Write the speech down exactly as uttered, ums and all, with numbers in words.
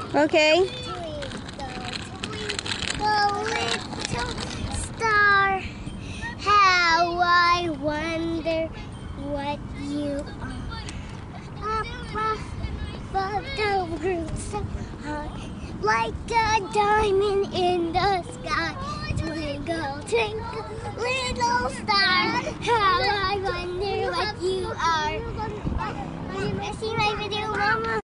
Okay. Twinkle, little star, how I wonder what you are. Up above the world so high, like a diamond in the sky. Twinkle, twinkle, little star, how I wonder what you are. See my video, Mama?